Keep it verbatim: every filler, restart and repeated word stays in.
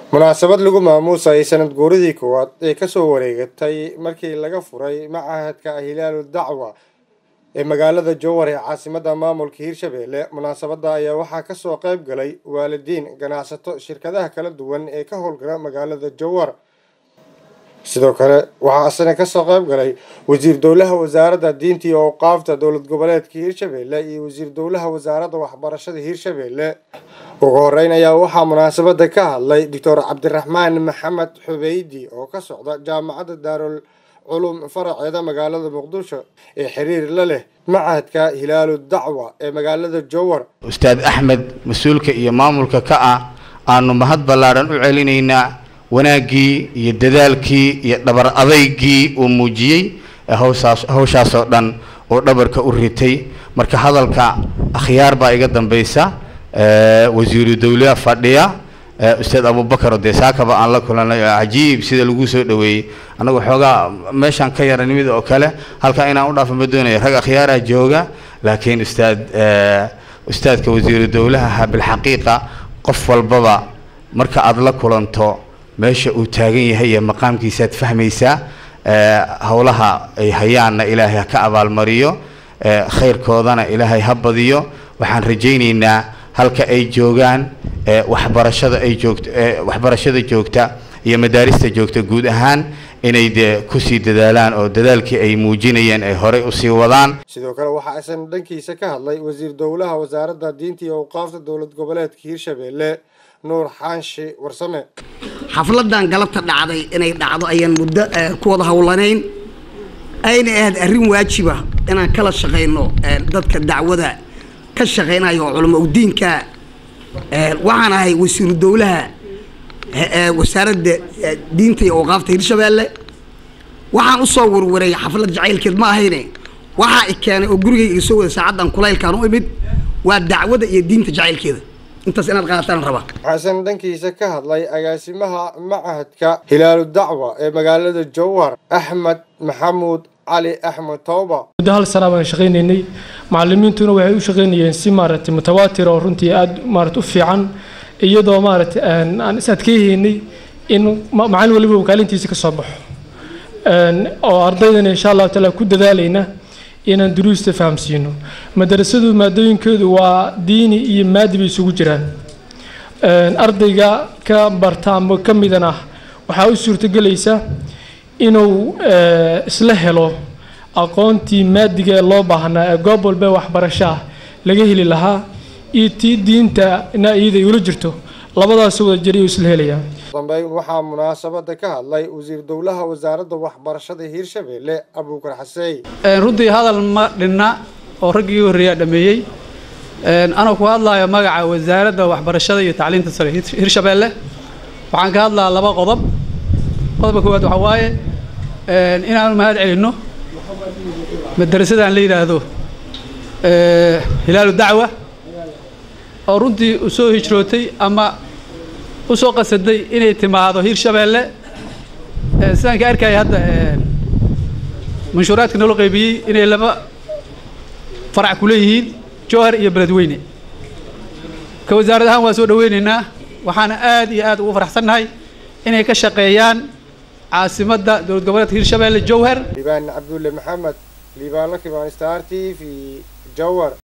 munaasabad lagu maamuusay sanad guuridii koowaad ee ka soo wareegatay markii laga furay macahadka Hilaalu Dacwa ee magaalada Jowhar ee caasimadda maamulka Hirshabelle. Munaasabadda ayaa waxaa ka soo qayb galay waalidiin, ganacsato, shirkadaha kala duwan ee ka howlgala magaalada Jowhar. sidoo kale waxaa asana ka soo qayb galay wasiir dowlaha wasaaradda diinta iyo awqaafta dowlad goboleedka Hirshabelle iyo wasiir dowlaha wasaaradda waxbarashada Hirshabelle. ugu horeyn ayaa waxaa munaasabadda ka hadlay Doctor Cabdiraxmaan Maxamed Xubeydi oo ka socda jaamacadda Daarul Culum faraceeda magaalada Muqdisho ee xiriir la leh macahadka Hilaalu Dacwa ee magaalada Jowhar. Ustaad Axmed mas'uulka iyo maamulka ka ah aanu mahad ballaaran u celinaynaa wanaagii iyo dadaalkii iyo dhabar adeygii uu muujiyay hawshaas hawshaas oo dhan oo dhabarka u ritay. marka hadalka akhyaar baa iga dambaysa ee wasiiru dawladda fadhiya Ustaad Abu Bakar oo deesaakaba aan la kulanay ajiib sida lagu soo dhaweeyay anagu xoogaa meeshan ka yaranimid oo kale halka inaan u dhaafo ma doonayo rag akhyaar ah jooga laakiin ustaad ustaadka wasiiru dawladda bil xaqiiqa qof walbaba marka aad la kulanto meesha uu taagan yahay ee maqaamkiisa aad fahmaysaa hawlaha ay hayaana Ilaahay ka abaal mariyo khayrkoodana Ilaahay ha badiyo. waxaan rajaynaynaa halka ay joogaan waxbarashada ay joogto waxbarashada joogta iyo madaarista joogta guud ahaan inay ku sii dadaalaan oo dadaalkii ay muujinayeen ay hore u sii wadaan. sidoo kale waxa aysan dhankiisa ka hadlay wasiir dowlaha wasaaradda diinta iyo awqaafta dowlad goboleedka Hirshabelle Nuur Xaanshi Warsame. xafladan galabta dhacday inay dhacdo ayaan muddo ku wada hawlanayn ayna ahayd arrin waajib ah inaan kala shaqeyno dadka dacwada ka shaqeynayo culimo diinka. waxaan ahay wasiir dowlaha wasaaradda diinta iyo awqaafta Hirshabelle. waxaan u soo warwaray xaflad jacaylkeed ma ahayne waxa ay keenay oo gurigayga isoo wada saacadan kulaylkaan u imid waa dacwada iyo diinta jacaylkeeda intaas inaad qaadataan raba. xasan dhankiisa ka hadlay agaasimaha macahadka Hilaalu Dacwa ee magaalada Jowhar Axmed Maxamuud علي أحمد توبة. ده هل سنة من شغليني معلمين تونو وعيو شغليني سي مارت متواتر ورنتي أد مارت أفي عن يدو مارت أن أن سأتكيه إني إنه معنا ولي بوكالين تيسك الصبح أن أو أرضينا إن شاء الله تعالى كود ذالينا إن دروس تفهم سينو مدرسة مادين كده وديني يمادي بيسوق جيران أن أرضيجا كبرتام وكمدنا وحاول صورة جليسة إنه إسلهلو أقونتي مادة الله بحنا قبل بوح برشاه لجيه لها إتي دين تا نايد يولجرتو لبضع سوى الجري إسلهليا. طبعاً وحى مناسبة كه الله وزير دولها وزارة وح برشاه هيرشبelle أبو بكر حسين. ردي هذا الم لنا ورجي الرياض ميجي أنا كوا الله يا مجا وزارة وح برشاه تعليم تصريح هيرشبelle وعن كه الله لبا غضب غضب كواد وحواي إن أنا ما أدري إنه مدرسة عن ليلة هذو هلال الدعوة أو ردي أسوء هجرتي أما أسوء قصدي إن اجتماع هذا هيرشبelle سان كأركاي هذا منشورات كنا لقي إن لما فرع كليه جوهر يبلدويني كوزارة هم وسود ويننا وحنا آدي آد وفرح سنهاي إن كشقيان عاصمة دولة goboleedka Hirshabelle Jowhar. ليبان عبد الله محمد ليبان لك بان ستارتي في جوهر.